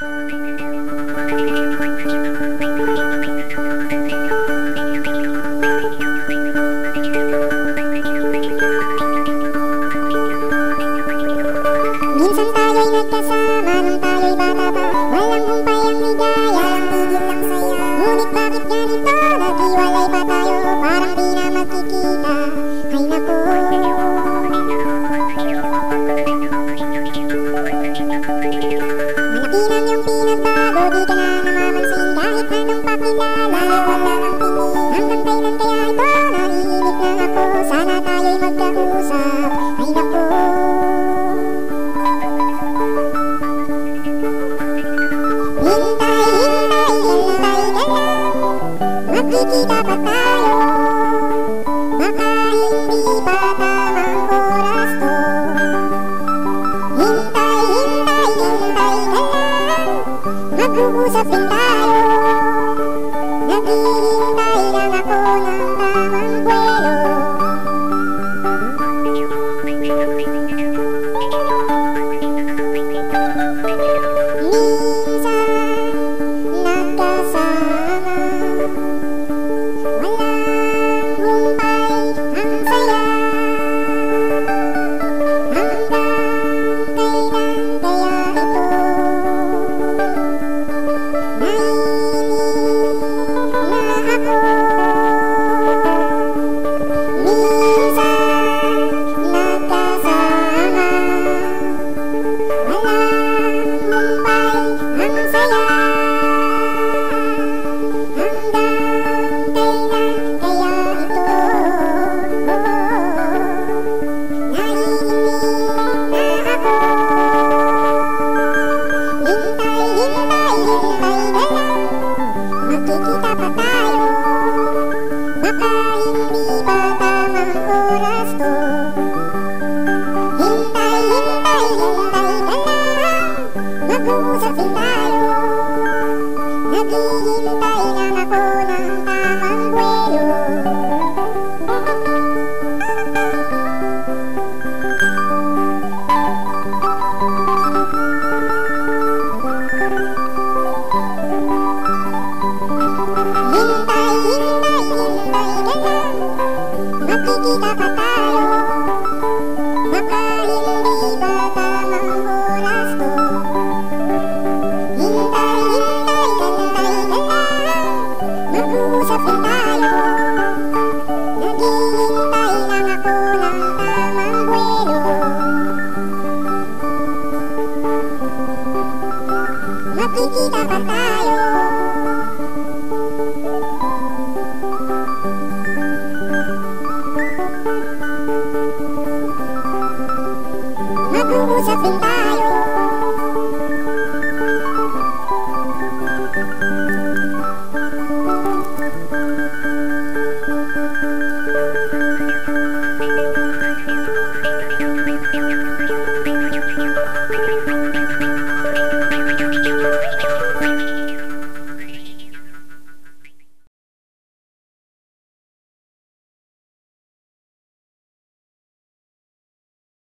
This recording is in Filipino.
Minsan tayo'y nagkasama nung tayo'y bata pa. Walang humpay ang ligaya, ang tigil lang saya. Ngunit bakit ganito, naghiwalay pa tayo, parang di na magkikita. Ay naku, malaki nang yung pinagbago, di ka na namamansin. Kahit anong pakilala, wala ang tingin. Hanggang kailan kaya ito, naiinip na ako. Sana tayo'y magkausap. Ay naku, hintay, hintay, hintay ka lang, magkikita pa tayo. Baka hindi pa tamang oras to. Hintay, hintay, hintay ka lang, mag-uusap din tayo.